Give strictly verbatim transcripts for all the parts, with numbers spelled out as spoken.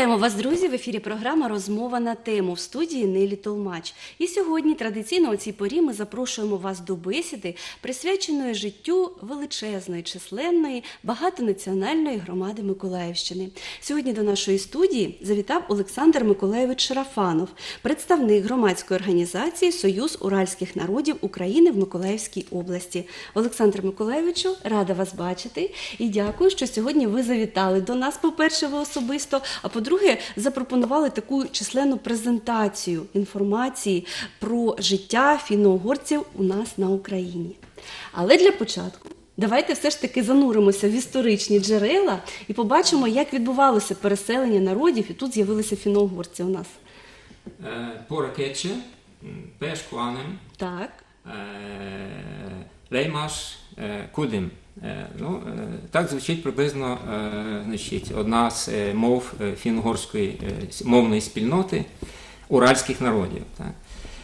Вітаємо вас, друзі! В ефірі програма «Розмова на тему» в студії Нелі Толмач. І сьогодні традиційно у цій порі ми запрошуємо вас до бесіди, присвяченої життю величезної, численної, багатонаціональної громади Миколаївщини. Сьогодні до нашої студії завітав Олександр Миколайович Шарафанов, представник громадської організації «Союз уральських народів України» в Миколаївській області. Олександр Миколайовичу, рада вас бачити і дякую, що сьогодні ви завітали до нас, по-перше, ви особисто, а по-друге, запропонували таку численну презентацію інформації про життя фінно-угорців у нас на Україні. Але для початку давайте все ж таки зануримося в історичні джерела і побачимо, як відбувалося переселення народів, і тут з'явилися фінно-угорці у нас. Поракече, Пешкуанем, Так. Леймаш, Кудим. Ну, так звучить приблизно, значить, одна з мов фінно-угорської мовної спільноти уральських народів. Так.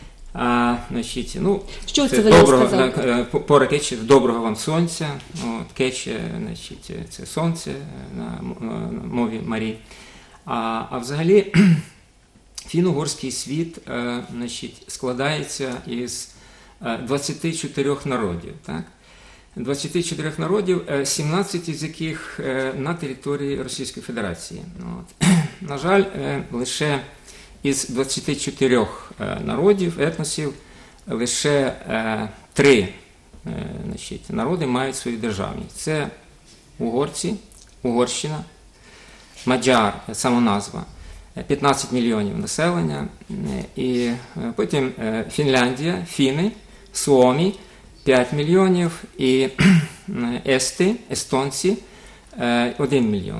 А, значить, ну, що це ви нам сказали? Пора кече, доброго вам сонця. От, кече, значить, це сонце на мові Марі. А, а взагалі фінно-угорський світ, значить, складається із двадцяти чотирьох народів. Так? двадцяти чотирьох народів, сімнадцять з яких на території Російської Федерації. От. На жаль, лише із двадцяти чотирьох народів, етносів, лише три, значить, народи мають свою державність. Це угорці, Угорщина, Мадяр, сама назва, п'ятнадцять мільйонів населення, і потім Фінляндія, фіни, Суомі, п'ять мільйонів, і ести, естонці, один мільйон.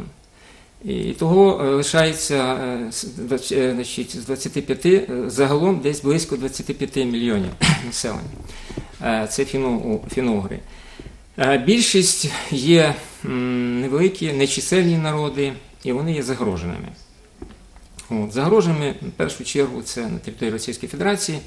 І того лишається, значить, з двадцяти п'яти, загалом десь близько двадцяти п'яти мільйонів населення. Це фінно-угри. Більшість є невеликі, нечисельні народи, і вони є загроженими. От, загроженими, в першу чергу, це на території Російської Федерації.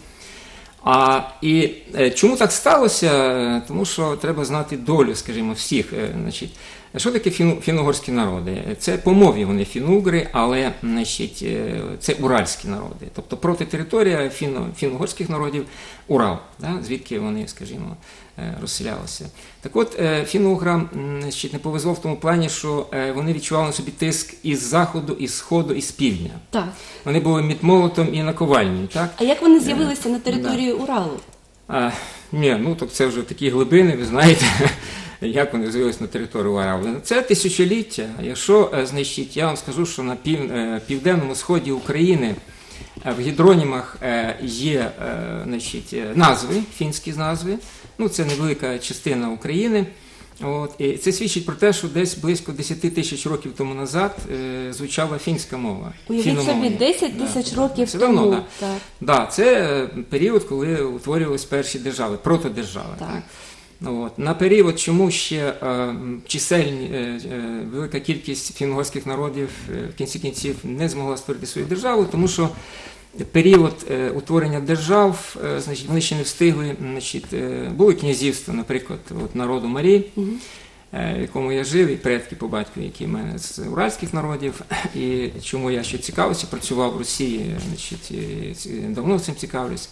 А, і е, чому так сталося? Тому що треба знати долю, скажімо, всіх. Е, значить, що таке фінно-угорські народи? Це по мові вони фінно-угри, але, значить, е, це уральські народи. Тобто протитериторія фінно-угорських народів – Урал, да? Звідки вони, скажімо, е, розселялися. Так от, е, фінно-уграм, значить, не повезло в тому плані, що е, вони відчували на собі тиск із заходу, із сходу, із півдня. Так. Вони були мідмолотом і наковальнею. Так? А як вони з'явилися е, на території да. Уралу? А, ні, ну, так це вже такі глибини, ви знаєте, як вони з'явилися на території Уралу. Це тисячоліття. Якщо, значить, я вам скажу, що на пів, південному сході України в гідронімах є, значить, назви, фінські назви, ну, це невелика частина України. От, і це свідчить про те, що десь близько десять тисяч років тому назад е, звучала фінська мова. Уявіть собі, десять тисяч да, років це тому. Давно, да. Так. Да, це період, коли утворювалися перші держави, протодержави. Так. Так. От. На період, чому ще е, чисельні, е, е, велика кількість фінно-угорських народів е, в кінці кінців не змогла створити свою державу, тому що період е, утворення держав, е, значить, вони ще не встигли, значить, е, були князівства, наприклад, от, народу Марі, угу. е, в якому я жив, і предки по батьку, які в мене з уральських народів, і чому я ще цікавився, працював в Росії, значить, і давно цим цікавлюсь.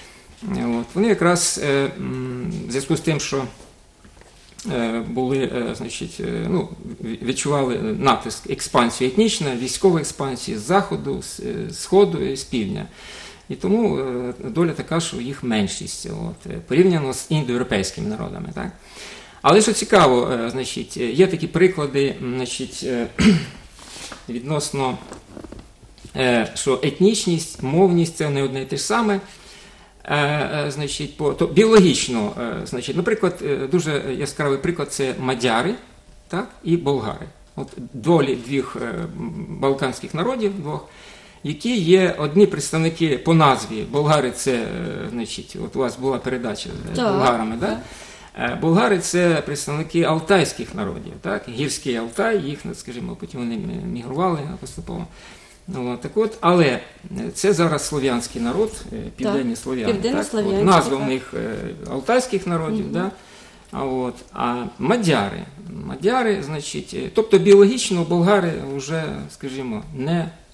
От, вони якраз е, в зв'язку з тим, що е, були, е, значить, е, ну, відчували натиск, експансію етнічну, військову експансію з заходу, з е, сходу і з півдня. І тому е, доля така, що їх меншість, от, порівняно з індоєвропейськими народами. Так? Але що цікаво, е, значить, є такі приклади, значить, е, відносно, е, що етнічність, мовність – це не одне і те ж саме. Е, значить, по, то біологічно, е, значить, наприклад, е, дуже яскравий приклад – це мадяри, так, і болгари. От долі двох е, балканських народів, двох, які є одні представники по назві. Болгари – це, е, значить, от у вас була передача з так, болгарами, так? Е, болгари – це представники алтайських народів, так, гірський Алтай, їх, скажімо, потім вони мігрували поступово. Ну, так от, але це зараз слов'янський народ, південні слов'яни. Південно-слов'янські, так? Назва так. у них алтайських народів, угу. да? а, от, а мадяри, мадяри, значить, тобто біологічно болгари вже, скажімо, не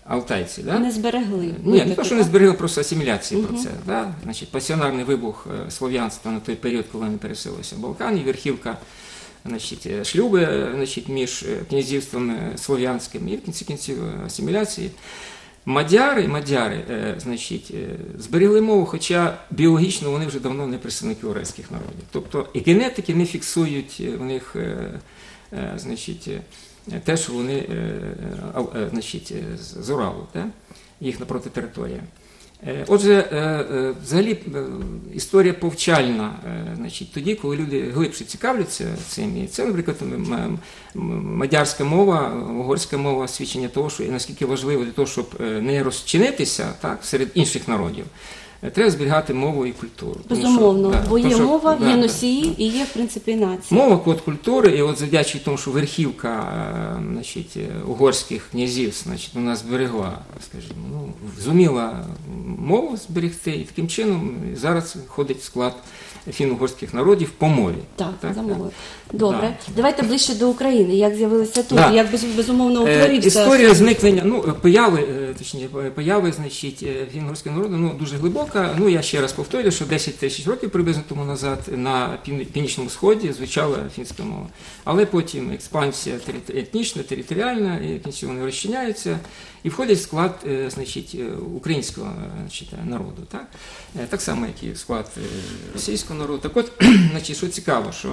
алтайці. Да? Не зберегли. Ні, не то, що не зберегли, просто асиміляції процес. Да? Значить, пасіонарний вибух е, слов'янства на той період, коли вони переселилися в Балкані, верхівка, значить, шлюби, значить, між князівством слов'янським і в кінці кінців асиміляції. Мадяри, мадяри е, значить, е, зберегли мову, хоча біологічно вони вже давно не представники уральських народів. Тобто і генетики не фіксують в них е, е, значить, е, те, що вони е, е, значить, з Уралу, да? Їх напроти територія. Е, отже, е, е, взагалі е, історія повчальна, е, значить, тоді, коли люди глибше цікавляться цим. І це, наприклад, м- м- мадярська мова, угорська мова, свідчення того, що і наскільки важливо для того, щоб е, не розчинитися так, серед інших народів, е, треба зберігати мову і культуру. Тому що, Безумовно, да, бо є тому що- мова, да, є да. носії і є, в принципі, нація. Мова, код культури, і от завдячуючи тому, що верхівка е, значить, угорських князів значить, вона зберегла, скажімо, ну, зуміла мову зберегти, і таким чином зараз входить в склад фіно-угорських народів по мові. Так, Так, за так. мовою. Добре. Да. Давайте ближче до України. Як з'явилися тут? Да. Як, без- безумовно, Е, утворився? Історія зникнення, ну, появи, е, точніше, появи, значить, е, фіно-угорського народу, ну, дуже глибока. Ну, я ще раз повторюю, що десять тисяч років приблизно тому назад на пів- північному сході звучала фінська мова. Але потім експансія тери- етнічна, територіальна, і в кінці вони розчиняються і входять в склад, е, значить, е, українського, е, значить, народу. Так? Е, так само, як і в склад е, російського народу. Так от, значить, що цікаво, що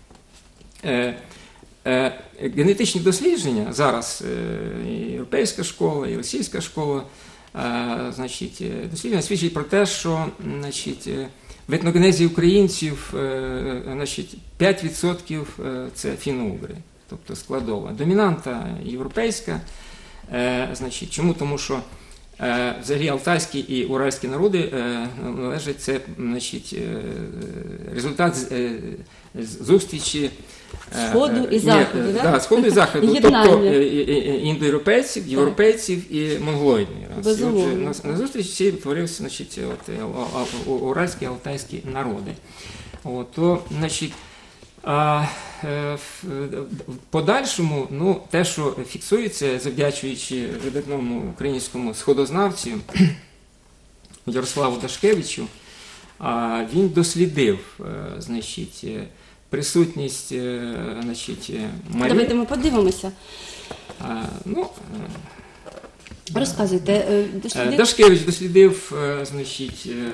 е, Е, генетичні дослідження зараз е, і європейська школа, і російська школа, е, значить, е, дослідження свідчать про те, що, значить, е, в етногенезі українців е, значить, п'ять відсотків е, це фіно-угри, тобто складова. Домінанта європейська. Е, значить, чому? Тому що е, взагалі алтайські і уральські народи е, належать, це, значить, е, результат з- е, з- зустрічі Сходу і Ні, заходу, е, да? да, Сходу і заходу, Єднання. тобто е, е, е, індоєвропейців, європейців і монголоїдної раси. І Безумовно. отже, На, на зустрічі всі утворилися, значить, от, е, а- а- у- уральські, алтайські народи. От, то, значить, а, е, в в подальшому, ну, те, що фіксується, завдячуючи видатному українському сходознавцю Ярославу Дашкевичу, а, він дослідив, е, значить, е, присутність, е, значить, е, Марії. Давайте ми подивимося. А, ну, е, Розказуйте. е, е, дослідив- Дашкевич дослідив, е, значить, е,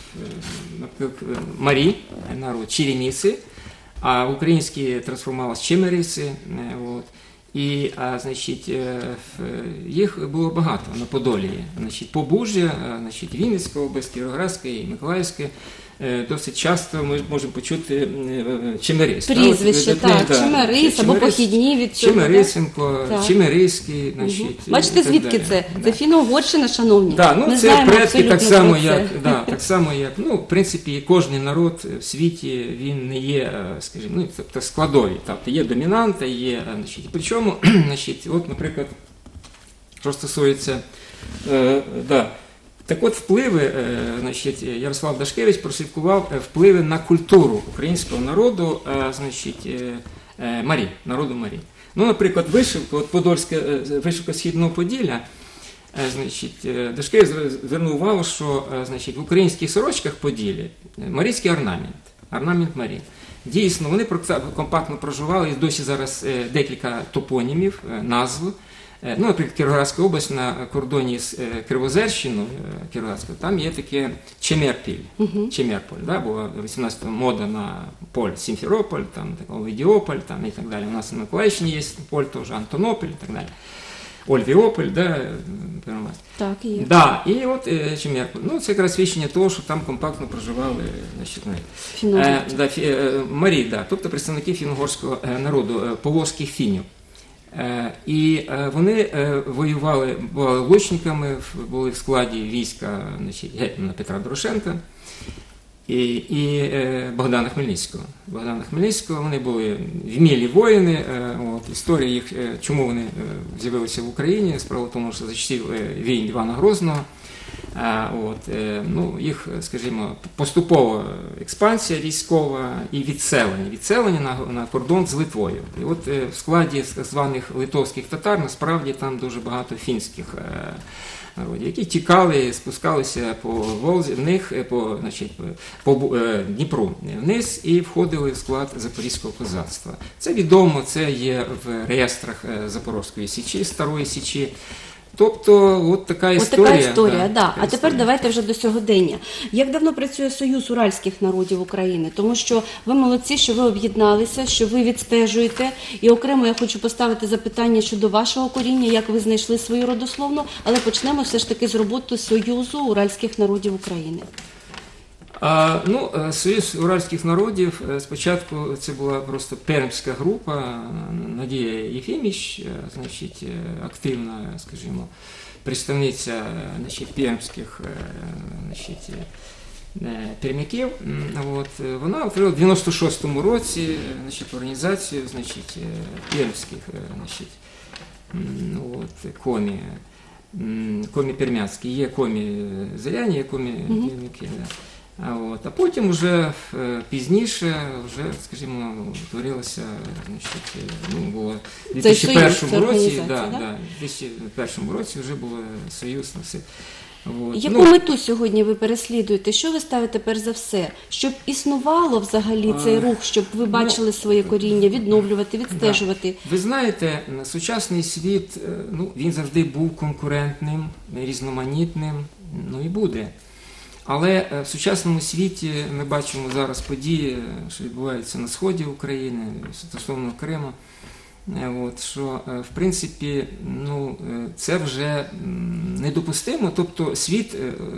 е, Марі, народ Череміси, а українські трансформувалися Чемериси. е, От. І, а, значить, е, в- їх було багато на Подолі. Значить, Побужжя, е, значить, Вінницька область, Кіровоградська і Миколаївська. Е, Досить часто ми можемо почути е, Чемерис. Прізвище, так, Чемерис або похідні від цього, Чемерисенко, так? Чемериський, Мгм. значить. і Бачите, так звідки далі. це? Да. Це Фіно-Угорщина, шановні. Да, ну Ми це знаємо предки абсолютно так само, про це. як, да, так само, як, ну, в принципі, кожен народ в світі, він не є, е, скажімо, ну, тобто складові. Тобто є домінанта, є, е, значить, причому, значить, от, наприклад, що стосується, е, да, так от впливи, е, значить, Ярослав Дашкевич прослідкував е, впливи на культуру українського народу, е, значить, е, е, Марі, народу Марі. Ну, наприклад, вишивка, от Подольська, е, вишивка Східного Поділля, е, значить, е, Дашкевич зр- звернув увагу, що, е, значить, в українських сорочках Поділлі е, марійський орнамент, орнамент Марі. Дійсно, вони про- компактно проживали, і досі зараз е, декілька топонімів, е, назв. Е, Ну, наприклад, Кіровоградська область на кордоні з е, Кривозерщиною, е, Кіровоградською, там є таке Чемерпіль, Чемерполь, да, була в вісімнадцятому мода на поль Сімферополь, там Овідіополь, там і так далі. У нас на Миколаївщині є поль теж Антонополь і так далі. Ольвіополь, да, е, Первомайськ. Так, є. Да, і от е, Чемерполь. Ну, це якраз свідчення того, що там компактно проживали, значить, ну, Фіно- Е, да, фі, е, Марі, да, тобто представники фіно-угорського е, народу, е, поволзьких фінів. Е, І е, вони е, воювали, були лучниками, в- були в складі війська, значить, гетьмана Петра Дорошенка і, і е, Богдана Хмельницького. Богдана Хмельницького, вони були вмілі воїни. е, От, історія їх, е, чому вони е, з'явилися в Україні, справа в тому, що за часів е, війн Івана Грозного А, от, е, ну, їх, скажімо, поступова експансія військова і відселення. Відселення на, на кордон з Литвою. І от е, в складі так званих литовських татар насправді там дуже багато фінських е, народів, які тікали, спускалися по Волзі, в них, по, значить, по е, Дніпру вниз і входили в склад Запорізького козацтва. Це відомо, це є в реєстрах Запорізької Січі, Старої Січі. Тобто, от така історія. От така історія, да, да. Така А тепер історія. давайте вже до сьогодення. Як давно працює Союз уральських народів України? Тому що ви молодці, що ви об'єдналися, що ви відстежуєте. І окремо я хочу поставити запитання щодо вашого коріння, як ви знайшли свою родословну, але почнемо все ж таки з роботи Союзу уральських народів України. А, ну, Союз уральських народів, спочатку це була просто пермська група, Надія Єфіміч, значить, активна, скажімо, представниця, значить, пермських, значить, пермяків. От, вона отримала в дев'яносто шостому році, значить, організацію, значить, пермських, значить, от, комі, комі пермяцькі, є комі заряні, є комі пермяки, да. А, от, а потім вже пізніше, вже, скажімо, творилося, значить, ну, було в дві тисячі першому році, да, да? Да, в дві тисячі першому році вже було Союз на все. От. Яку Ну, мету сьогодні ви переслідуєте? Що ви ставите перш за все? Щоб існувало взагалі цей А, рух, щоб ви ну, бачили своє коріння, відновлювати, відстежувати? Ви знаєте, сучасний світ, ну, він завжди був конкурентним, різноманітним, ну і буде. Але в сучасному світі ми бачимо зараз події, що відбуваються на сході України, стосовно Криму, от, що, в принципі, ну, це вже недопустимо. Тобто світ,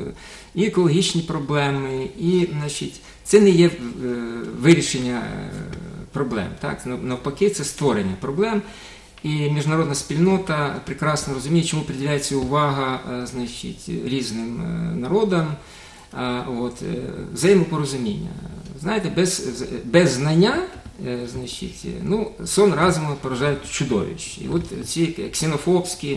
і екологічні проблеми, і, значить, це не є вирішення проблем. Так? Навпаки, це створення проблем. І міжнародна спільнота прекрасно розуміє, чому приділяється увага, значить, різним народам. От, взаємопорозуміння. Знаєте, без, без знання, значить, ну, сон разуму поражають чудовищ. І от ці ксенофобські,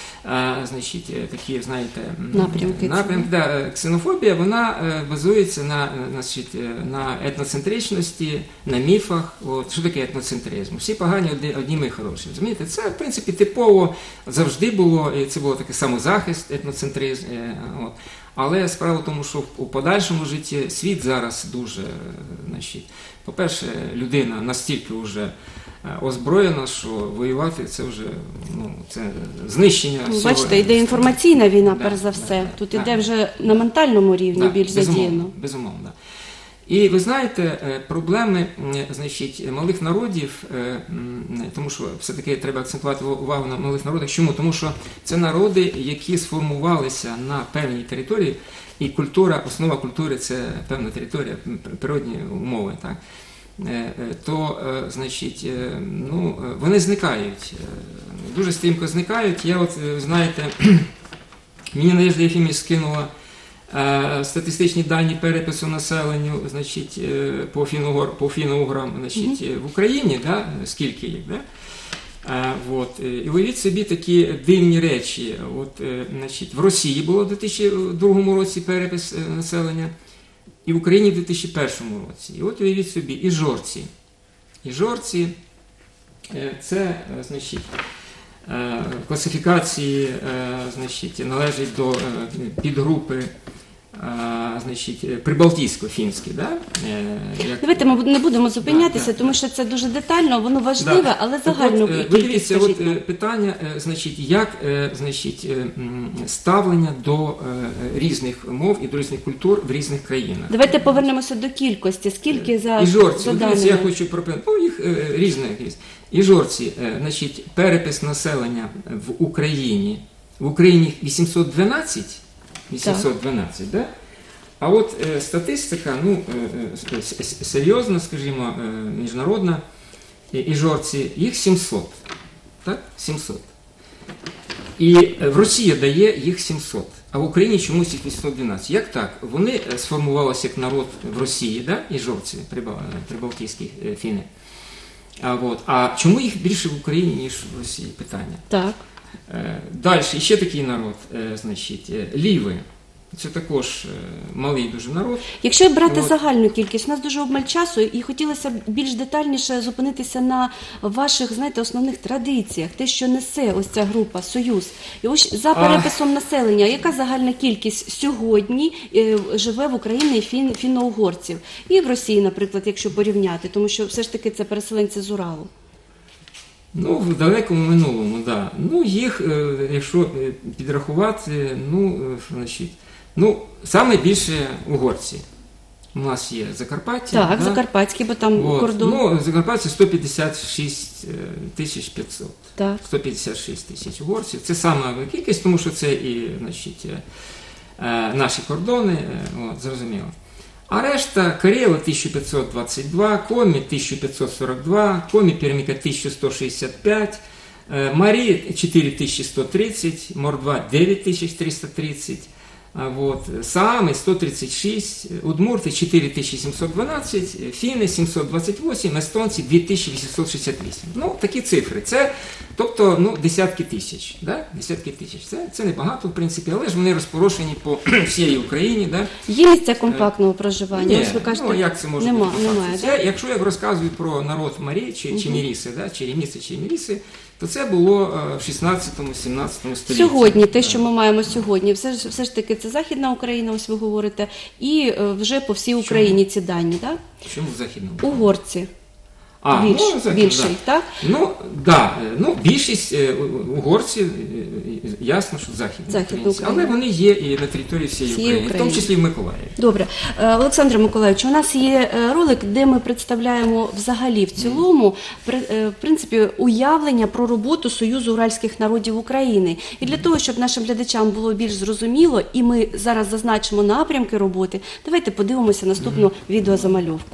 значить, такі, знаєте, напрямки. напрямки да, ксенофобія, вона базується на, значить, на етноцентричності, на міфах. От, що таке етноцентризм? Всі погані, одні, одні ми хороші. Розумієте? Це, в принципі, типово завжди було, і це було такий самозахист, етноцентризм. От. Але справа в тому, що у подальшому житті світ зараз дуже, значить, по-перше, людина настільки вже озброєна, що воювати це вже, ну, це знищення. Ну, всього. бачите, йде інформаційна війна, Да, перш за да, все. да, Тут да, іде да. вже на ментальному рівні Да, більш безумовно, задіяно. безумовно, да. І ви знаєте, проблеми, значить, малих народів, тому що все-таки треба акцентувати увагу на малих народах. Чому? Тому що це народи, які сформувалися на певній території, і культура, основа культури – це певна територія, природні умови, так? То, значить, ну, вони зникають, дуже стрімко зникають. Я от, знаєте, мені Надія Єфіміч скинула статистичні дані перепису населенню, значить, по фіно-угорам, по фіно-угорам, значить, в Україні, да, скільки їх, да? А, от, і уявіть собі такі дивні речі. От, значить, в Росії було в дві тисячі другому році перепис населення, і в Україні в дві тисячі першому році. І от уявіть собі, і жорці. І жорці – це, значить, класифікації, значить, належить до підгрупи, значить, прибалтійсько-фінські, да? Як... Давайте ми не будемо зупинятися, да, да. тому що це дуже детально, воно важливе, да. але загально от, кількість, ви дивіться, скажіть нам. от питання, значить, як, значить, ставлення до різних мов і до різних культур в різних країнах. Давайте повернемося до кількості. Скільки за, і жорці, за от, даними? дивіться, я хочу пропонувати, ну, їх різне якісь. І жорці, значить, перепис населення в Україні, в Україні вісімсот дванадцять, вісімсот дванадцять, да? А от е, статистика, ну, е, е, серйозна, скажімо, е, міжнародна, і, і жорці, їх сімсот, так? сімсот. І в Росії дає їх сімсот, а в Україні чомусь їх вісімсот дванадцять. Як так? Вони сформувалися як народ в Росії, да? І жорці, прибалтійські фіни. А, от. А чому їх більше в Україні, ніж в Росії? Питання. Так. Далі, ще такий народ, значить, ліви. Це також е, малий дуже народ. Якщо брати От. загальну кількість, у нас дуже обмаль часу, і хотілося б більш детальніше зупинитися на ваших, знаєте, основних традиціях, те, що несе ось ця група «Союз». І ось за переписом населення, яка загальна кількість сьогодні е, живе в Україні фін, фінно-угорців? І в Росії, наприклад, якщо порівняти, тому що все ж таки це переселенці з Уралу. Ну, в далекому минулому, да. Ну, їх, е, якщо е, підрахувати, ну, е, значить, ну, саме більше угорці. У нас є Закарпаття. Так, да? Закарпатський, бо там От. кордон. Ну, Закарпаття сто п'ятдесят шість тисяч п'ятсот. Так. сто п'ятдесят шість тисяч угорців. Це сама кількість, тому що це і, значить, е, е, наші кордони, е, от, зрозуміло. А решта Карели тисяча п'ятсот двадцять два, Комі тисяча п'ятсот сорок два, Комі Перміка тисяча сто шістдесят п'ять, е, Марі чотири тисячі сто тридцять, Мордва дев'ять тисяч триста тридцять, а вот, Саами сто тридцать шість, Удмурти чотири тисячі сімсот дванадцять, Фіни сімсот двадцять вісім, естонці дві тисячі вісімсот шістдесят вісім. Ну, такі цифри. Це, тобто, ну, десятки тисяч. Да? Десятки тисяч. Це, це небагато, в принципі, але ж вони розпорошені по всій Україні. Да? Є місця компактного проживання? Ні, Ось ви кажете, ну, як це може нема, бути? немає, Це, якщо я розказую про народ Марі чи, чи Міріси, да? чи Реміси, чи Міріси, то це було е, в шістнадцятому-сімнадцятому столітті. Сьогодні, те, Да. що ми маємо сьогодні, все ж, все ж таки це Західна Україна, ось ви говорите, і е, вже по всій Україні ці дані, так? Чому в Західному? Угорці. А, Більш, ну, Захід, більший, да. так? Ну, да, е, ну, більшість е, угорців, е, ясно, що західні Західна українці, але Україна. вони є і на території всієї Всієї України, в України. тому числі в Миколаєві. Добре. Е, Олександре Миколаївичу, у нас є е, ролик, де ми представляємо взагалі в цілому при- е, в принципі уявлення про роботу Союзу уральських народів України. І для того, щоб нашим глядачам було більш зрозуміло, і ми зараз зазначимо напрямки роботи, давайте подивимося наступну відеозамальовку.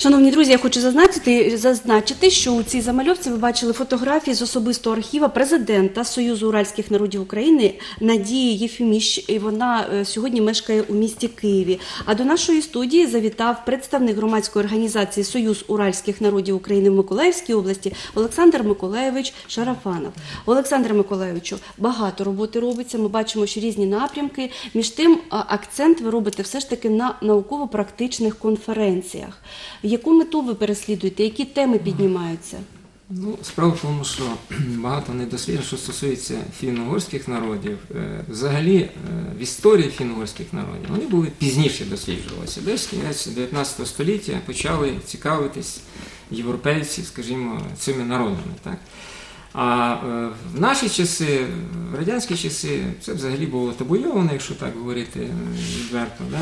Шановні друзі, я хочу зазначити, зазначити, що у цій замальовці ви бачили фотографії з особистого архіва президента Союзу Уральських народів України Надії Єфіміщ, і вона е, сьогодні мешкає у місті Києві. А до нашої студії завітав представник громадської організації Союз Уральських народів України в Миколаївській області Олександр Миколайович Шарафанов. Олександре Миколайовичу, багато роботи робиться, ми бачимо, що різні напрямки. Між тим, а, акцент ви робите все ж таки на науково-практичних конференціях. Яку мету ви переслідуєте? Які теми піднімаються? Ну, справа в тому, що багато недосліджень, що стосується фінно-угорських народів, е, взагалі е, в історії фінно-угорських народів вони були пізніше досліджувалися. Десь кінець дев'ятнадцятого століття почали цікавитись європейці, скажімо, цими народами. Так? А е, в наші часи, в радянські часи, це взагалі було табуйовано, якщо так говорити відверто. Да?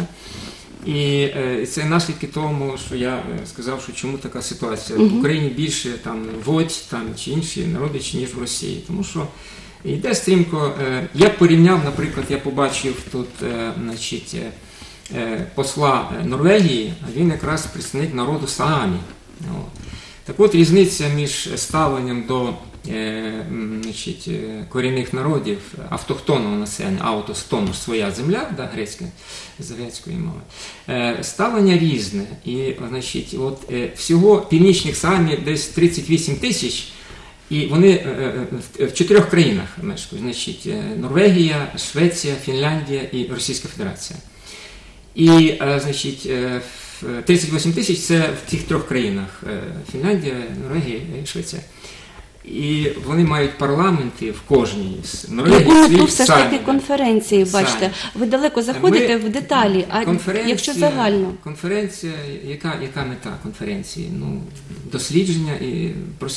І е, це наслідки тому, що я е, сказав, що чому така ситуація. В Україні більше там водь там, чи інші народи, чи ніж в Росії. Тому що йде стрімко. Е, я порівняв, наприклад, я побачив тут е, значить, е, посла Норвегії, а він якраз представник народу Саамі. Так от різниця між ставленням до е, значить, корінних народів автохтонного населення, аутостон, своя земля, да, грецька, з грецької мови, е, ставлення різне. І значить, от, е, всього північних Саамів десь тридцять вісім тисяч, і вони е, е, в чотирьох країнах мешкають. Значить, Норвегія, Швеція, Фінляндія і Російська Федерація. І, е, значить, е, тридцять вісім тисяч – це в цих трьох країнах – Фінляндія, Норвегія і Швеція. І вони мають парламенти в кожній з Норвегії. Яку мету все ж таки конференції, бачите? Самі. Ви далеко заходите Ми, в деталі, а якщо загально? Конференція, яка, яка мета конференції? Ну, дослідження і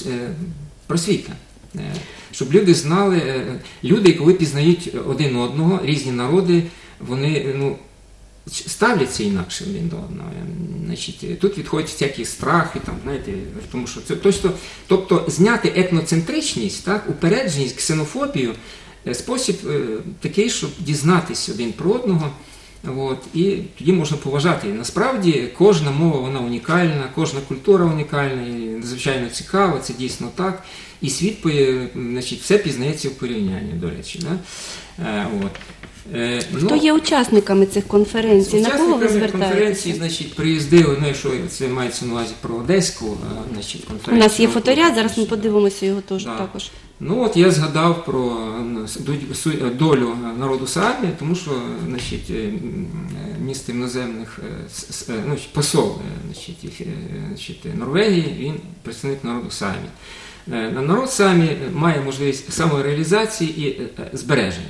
просвіта. Щоб люди знали, люди, коли пізнають один одного, різні народи, вони, ну, ставляться інакше один до одного. Значить, тут відходять всякі страхи, там, знаєте, тому що це точно, тобто зняти етноцентричність, так, упередженість, ксенофобію, спосіб е, такий, щоб дізнатися один про одного. От, і тоді можна поважати. І насправді кожна мова вона унікальна, кожна культура унікальна, і надзвичайно цікава, це дійсно так. І світ, значить, все пізнається в порівнянні, до речі. Да? Е, от. Хто є учасниками цих конференцій? На кого ви звертаєтеся? Конференції, значить, приїздили, ну, якщо це мається на увазі про Одеську, значить, конференцію. У нас є фоторяд, зараз ми подивимося його теж, да. також. Ну, от я згадав про долю народу Саамі, тому що, значить, міністр іноземних, ну, посол, значить, значить, Норвегії, він представник народу Саамі. Народ Саамі має можливість самореалізації і збереження.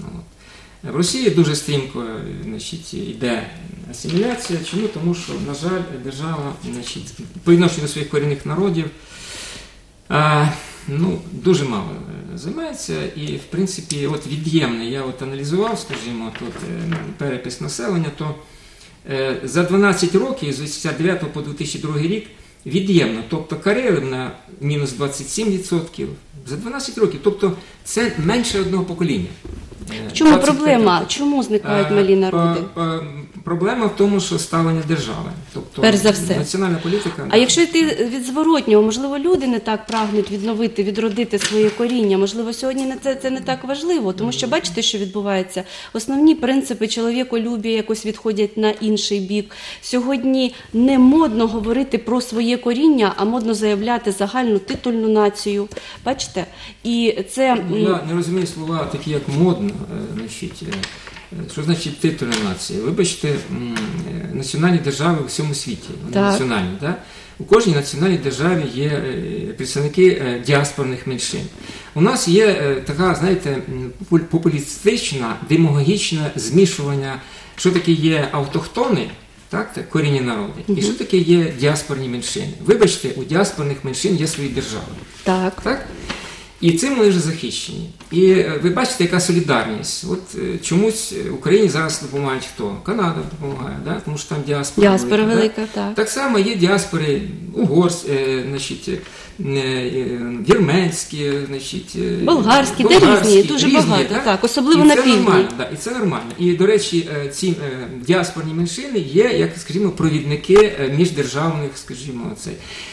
В Росії дуже стрімко, значить, йде асиміляція. Чому? Тому що, на жаль, держава, значить, по відношенню до своїх корінних народів а, ну, дуже мало займається. І, в принципі, от від'ємне, я от аналізував, скажімо, тут перепис населення, то е, за дванадцять років, з вісімдесят дев'ятого по дві тисячі другий рік, від'ємно, тобто Карели на мінус двадцять сім відсотків, за дванадцять років, тобто це менше одного покоління. В чому проблема? Чому зникають малі народи? Проблема в тому, що ставлення держави. Тобто, перш за все. Національна політика. А якщо йти від зворотнього, можливо, люди не так прагнуть відновити, відродити своє коріння, можливо, сьогодні це, це не так важливо, тому що бачите, що відбувається? Основні принципи чоловіколюбія якось відходять на інший бік. Сьогодні не модно говорити про своє коріння, а модно заявляти загальну титульну націю. Бачите? І це... Я не розумію слова такі, як модно. Значить, що значить титульна нація? Вибачте, національні держави у всьому світі. Вони національні, да? У кожній національній державі є представники діаспорних меншин. У нас є така, знаєте, популістична, демагогічне змішування, що таке є автохтони, так, так, корінні народи, угу. і що таке є діаспорні меншини. Вибачте, у діаспорних меншин є свої держави. Так. Так? І цим вони вже захищені. І е, ви бачите, яка солідарність. От е, чомусь Україні зараз допомагають хто? Канада допомагає, да? Тому що там діаспора, Діаспора велика. велика, Да? так. Так само є діаспори угорсь, е, значить, е, е, вірменські, значить, е, Болгарські, де різні, дуже багато, да? так, особливо І на це півдні. нормально, да, і це нормально. І, до речі, е, ці е, діаспорні меншини є, як, скажімо, провідники е, міждержавних, скажімо, цей.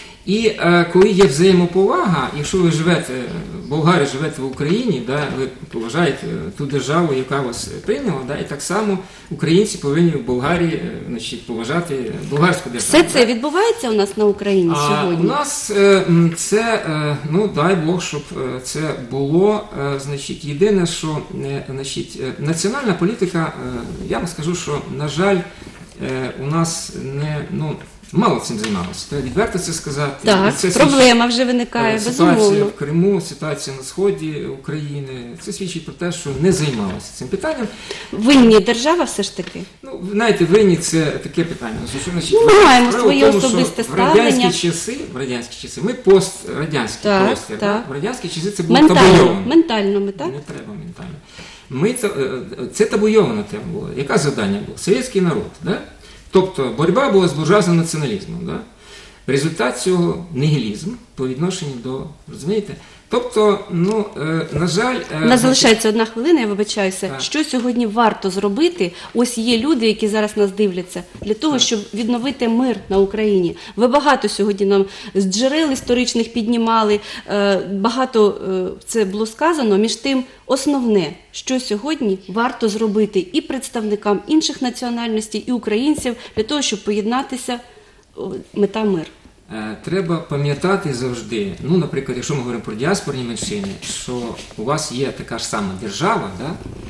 І е, коли є взаємоповага, якщо ви живете, болгари живете в Україні, да, ви поважаєте ту державу, яка вас прийняла, да, і так само українці повинні в Болгарії е, значить, поважати болгарську державу. Все це да. відбувається у нас на Україні А сьогодні? у нас е, м, це, е, ну дай Бог, щоб е, це було. Е, Значить, єдине, що е, значить, е, національна політика, е, я вам скажу, що, на жаль, е, у нас не, ну, мало цим займалося. Треба відверто це сказати. Так, І це проблема вже виникає, Е, Ситуація безумовно. в Криму, ситуація на сході України. Це свідчить про те, що не займалися цим питанням. Винні держава все ж таки? Ну, ви знаєте, винні це таке питання. Ну, що, значить, Ну, ми маємо справа в своє тому, що особисте в радянські ставлення. часи, в радянські часи, ми пострадянський Так, простір. так. Да? В радянські часи це було Ментально, табуйовано. ментально ми, так? Не треба ментально. Ми це, це табуйована тема була. Яке завдання було? Совєтський народ. Да? Тобто боротьба була з буржуазним націоналізмом. Да? Результат цього нігілізм по відношенню до, розумієте? Тобто, ну, е, на жаль... е, У нас залишається одна хвилина, я вибачаюся. Так. Що сьогодні варто зробити? Ось є люди, які зараз нас дивляться, для того, Так. щоб відновити мир на Україні. Ви багато сьогодні нам з джерел історичних піднімали, е, багато е, це було сказано. Між тим, основне, що сьогодні варто зробити і представникам інших національностей, і українців, для того, щоб поєднатися, о, мета мир. Е, Треба пам'ятати завжди, ну, наприклад, якщо ми говоримо про діаспорні меншини, що у вас є така ж сама держава, да?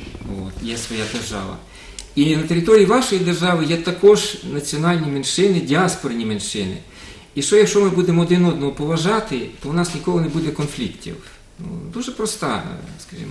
От, є своя держава. І на території вашої держави є також національні меншини, діаспорні меншини. І що, якщо ми будемо один одного поважати, то у нас ніколи не буде конфліктів. Ну, дуже проста, скажімо,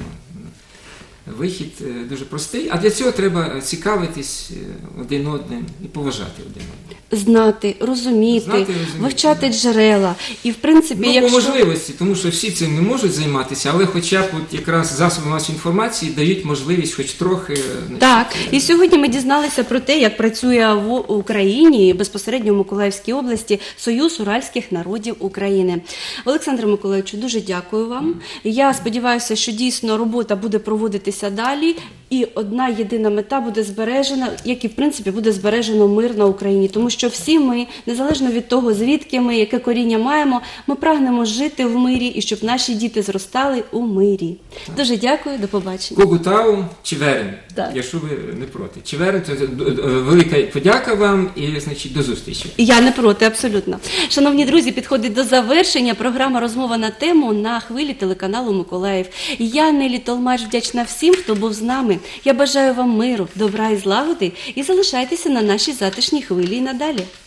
вихід е, дуже простий, а для цього треба цікавитись е, один одним і поважати один одного. Знати, розуміти, Знати, розуміти, вивчати да. джерела. І, в принципі, Ну, якщо... по можливості, тому що всі цим не можуть займатися, але хоча б от якраз засоби масової інформації дають можливість хоч трохи... значить, Так, е, і сьогодні ми дізналися про те, як працює в Україні, безпосередньо в Миколаївській області, Союз уральських народів України. Олександре Миколаївичу, дуже дякую вам. Я сподіваюся, що дійсно робота буде проводитися далі, і одна єдина мета буде збережена, як і, в принципі, буде збережено мир на Україні. Тому що всі ми, незалежно від того, звідки ми, яке коріння маємо, ми прагнемо жити в мирі і щоб наші діти зростали у мирі. Дуже дякую, до побачення. Кугутау, Чеверин, Так. якщо ви не проти. Чеверин, то е, е, велика подяка вам і, значить, до зустрічі. Я не проти, абсолютно. Шановні друзі, підходить до завершення програма «Розмова на тему» на хвилі телеканалу «Миколаїв». Я, Нелі Толмач, вдячна всім, хто був з нами. Я бажаю вам миру, добра і злагоди і залишайтеся на нашій затишній хвилі і надалі.